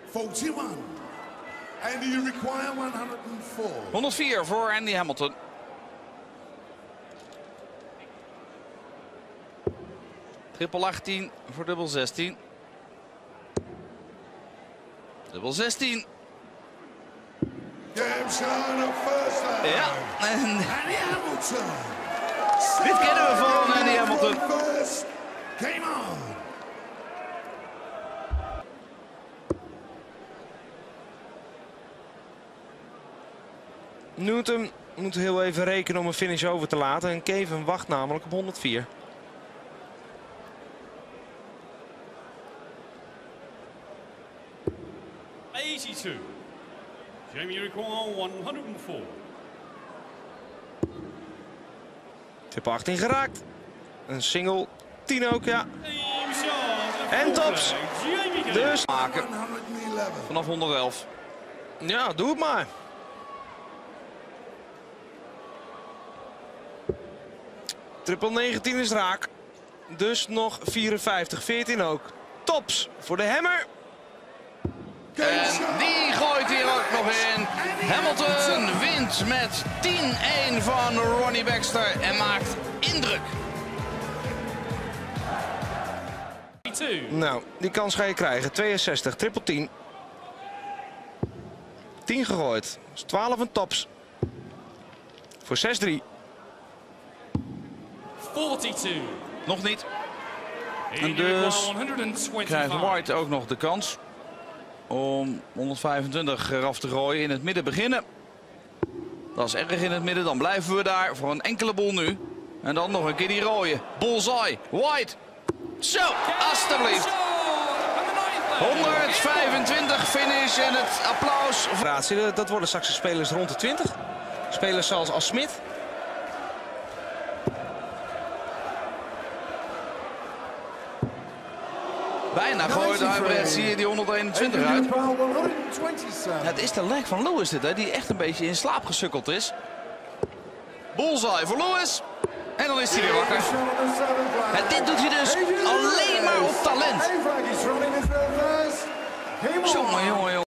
41. And you require 104. 104 voor Andy Hamilton. Triple 18 voor dubbel 16. Dubbel 16. Ja, en Andy Hamilton. Dit kennen we van Andy Hamilton. Game on. Newton moet heel even rekenen om een finish over te laten. En Kevin wacht namelijk op 104. Jamie require 104. Triple 18 geraakt. Een single 10 ook, ja. En tops. Dus Maken vanaf 111. ja, doe het maar. Triple 19 is raak. Dus nog 54. 14 ook. Tops voor de hammer. En die gooit hier ook nog in. Hamilton wint met 10-1 van Ronnie Baxter en maakt indruk. Nou, die kans ga je krijgen. 62, triple 10. 10 gegooid. Dus 12 en tops. Voor 6-3. 42. Nog niet. En dus krijgt White ook nog de kans om 125 eraf te gooien. In het midden beginnen. Dat is erg in het midden. Dan blijven we daar voor een enkele boel nu. En dan nog een keer die rode. Bullseye. White. Zo, alstublieft. 125 finish en het applaus. Dat worden straks de spelers rond de 20. Spelers zoals als Smit. Bijna gooit Huibrecht, zie je die 121 uit. Het is de leg van Lewis dit, hè, die echt een beetje in slaap gesukkeld is. Bullseye voor Lewis. En dan is hij weer wakker. En dit doet hij dus alleen maar op talent. Jongen, jongen, jongen.